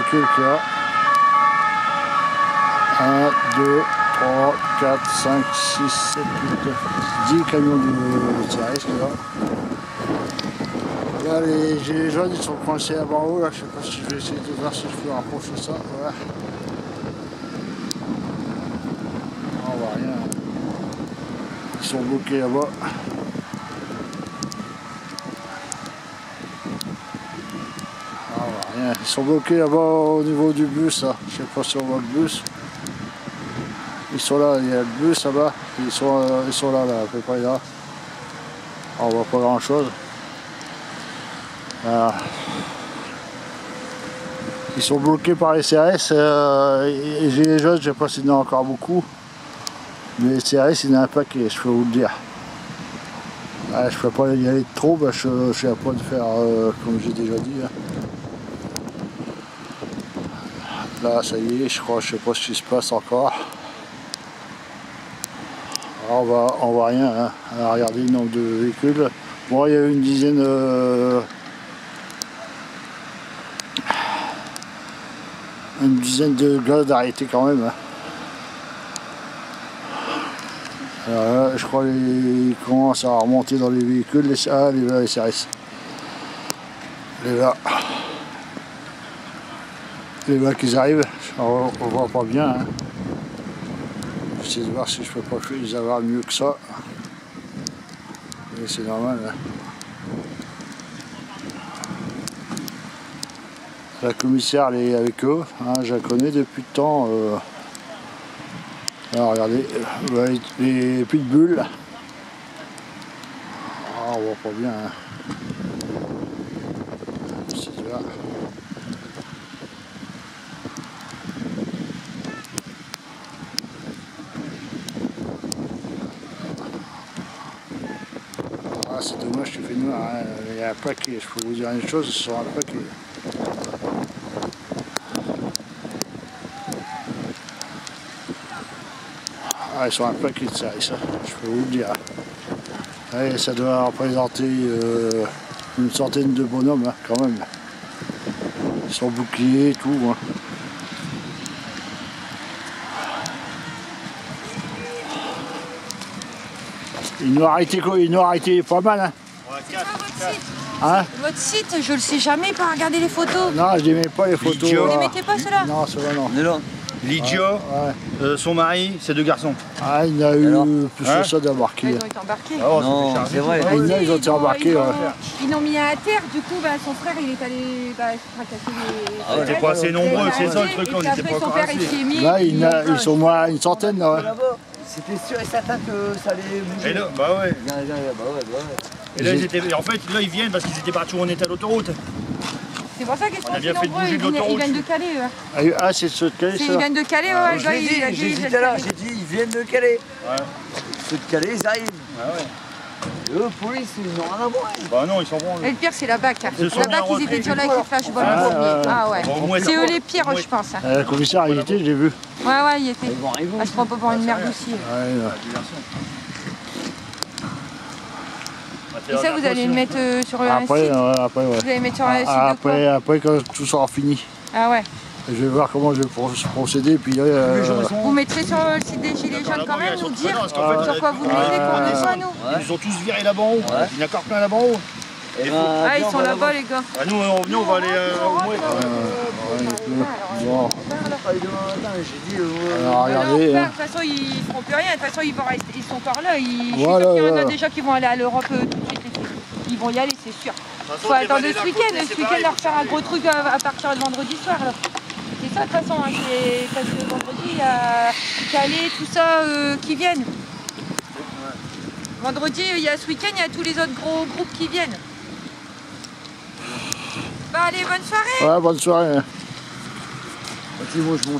véhicules qu'il y a. 1, 2, 3, 4, 5, 6, 7, 8, 9, 10 camions de CRS là. Là les gilets jaunes ils sont coincés là-bas en haut, là. Je sais pas si je vais essayer de voir si je peux rapprocher ça. Voilà. On voit rien. Ils sont bloqués là-bas. Ils sont bloqués là-bas au niveau du bus, là. Je sais pas si on voit le bus. Ils sont là, il y a le bus là-bas. Ils sont là, à peu près là. On voit pas grand chose. Voilà. Ils sont bloqués par les CRS. Les gilets jaunes, je sais pas s'il y en a encore beaucoup. Mais les CRS, il y en a un paquet, je peux vous le dire. Je peux pas y aller de trop, bah, je suis à point de faire comme j'ai déjà dit. Hein. Là, ça y est, je crois, je sais pas ce qui se passe encore. Alors, on voit rien, hein. Alors, regardez le nombre de véhicules. Bon, il y a une dizaine de gars d'arrêtés quand même. Hein. Alors là, je crois qu'ils commencent à remonter dans les véhicules. Les CRS. Les là qu'ils arrivent, on voit pas bien. Hein. J'essaie de voir si je peux pas les avoir mieux que ça. Mais c'est normal. Hein. La commissaire elle est avec eux, hein, je la connais depuis le temps. Alors regardez, les pitbulls. Ah, on voit pas bien. Hein. J'essaie de voir. Ah, c'est dommage, tu fais noir. Hein. Il y a un paquet, je peux vous dire une chose, ce sera un paquet. Ah, ils sont un paquet de ça, je peux vous le dire. Ouais, ça doit représenter une centaine de bonhommes, hein, quand même. Ils sont boucliers et tout. Hein. Ils nous ont arrêté pas mal. Hein. C'est pas votre site. Hein? Votre site, je le sais jamais, pas regarder les photos. Non, je n'aimais pas les photos. Vous les mettez pas ceux-là? Non, ceux-là non. Non. Lydia, son mari, ses 2 garçons. Ah, il y a eu plus que ça d'embarquer. Ils ont été embarqués. Oh, non, c'est vrai. Ils ont été embarqués. Ils l'ont mis à terre, du coup, son frère, il est allé se fracasser les... Ah ouais. T'es pas assez nombreux, c'est ça le truc, on n'était pas encore assez. assez. Là, ils sont moins une centaine. Là, c'était sûr et certain que ça allait bouger. Et là, bah ouais. Ouais. Et là, en fait, là, ils viennent parce qu'ils étaient partis où on était à l'autoroute. C'est pour ça qu'ils sont On a bien aussi fait de nombreux, bouger de l'autoroute. ils viennent de Calais. Ah, c'est ceux de Calais, ça? Ils viennent de Calais, ouais. Je l'ai dit, j'ai dit tout à l'heure, j'ai dit, ils viennent de Calais. Ouais. Ceux de Calais, ils arrivent. Ouais. Et eux, police, ils n'ont rien à voir. Bah non, ils sont bons. Et le pire, c'est la BAC. La sont BAC, bien ils étaient déjà là avec les flashballs. Ah ouais. Bon, C'est eux les pires, je pense. Le commissaire, il était, je l'ai vu. Ouais, il était. Je se prends pas pour une merde aussi. Et ça, vous allez le mettre sur un site? Après, Vous allez mettre sur un site de quoi? après, quand tout sera fini. Ah ouais. Je vais voir comment je vais procéder. Puis, Vous mettrez sur le site des Gilets jaunes quand même, nous dire sur quoi vous mettez qu'on ne pas nous. Ils ont tous viré là-bas en haut. Il y en a encore plein là-bas en haut. Ah, ils sont là-bas, les gars. Nous, on va aller au moins. Bon. J'ai dit, Alors, regardez. De toute façon, ils feront plus rien. De toute façon, ils sont encore là. Je suis Voilà, sûr qu'il y en a voilà. déjà qui vont aller à l'Europe tout de suite. Ils vont y aller, c'est sûr. Faut attendre ce week-end. Leur faire un gros truc à partir de vendredi soir. C'est ça, de toute façon. Hein, parce que vendredi, il y a Calais, tout ça qui viennent. Vendredi, il y a ce week-end, il y a tous les autres gros groupes qui viennent. Bah allez, bonne soirée. Ouais, bonne soirée. moi, je